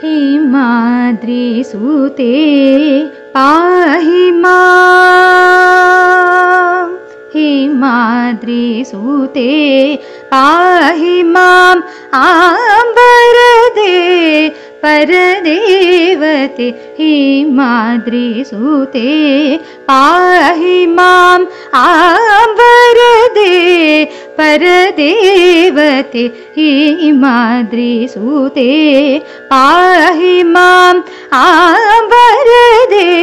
हिमाद्रिसुते पाहि मां हिमाद्रिसुते पाहि मां आम्बरदे परदेवते हिमाद्रिसुते पाहि मां आम्बरदे परदेवते हिमाद्रिसुते पाहि मां आम्बरदे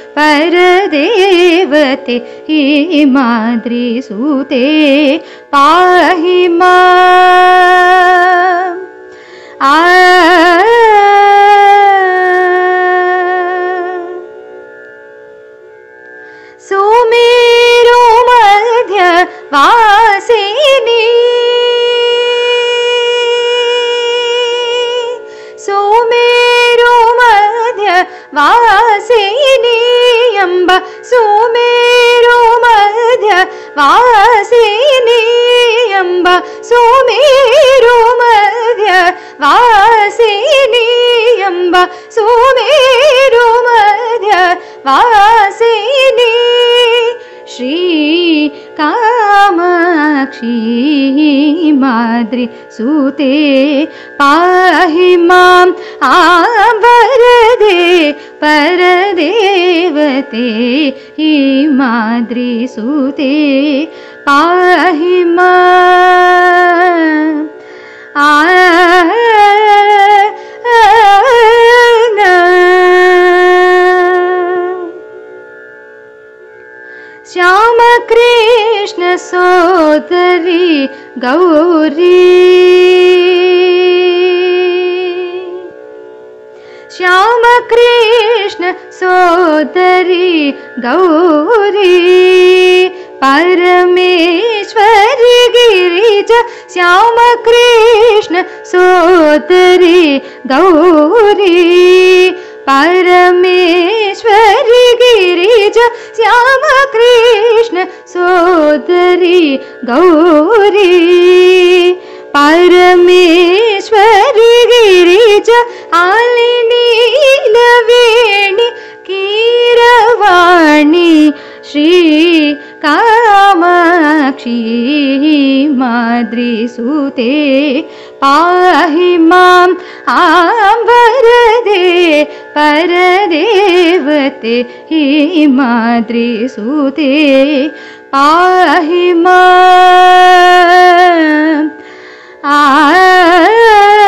परदेवते हिमाद्रिसुते पाहि मां सुमेरु मध्य वासिनी सुमेरु मध्य वासिनी अम्ब सुमेरु मध्य वासिनी अम्ब सुमेरु मध्य वासिनी अम्ब सुमेरु मध्य वासिनी श्री कामाक्षी हिमाद्रिसुते पाहि मां आम्बरदे परदेवते हिमाद्रिसुते पाहि मां श्याम कृष्ण सोदरी गौरी श्याम कृष्ण सोदरी गौरी परमेश्वरी गिरिजा श्याम कृष्ण सोदरी गौरी परमेश्वरी गिरिजा श्याम कृष्ण सोदरी गौरी परमेश्वरी गिरिजा आली नीलवेणी कीरवाणी श्री कामाक्षी हिमाद्रिसुते पाहि मां आम्बरदे परदेवते हिमाद्रिसुते पाहि मां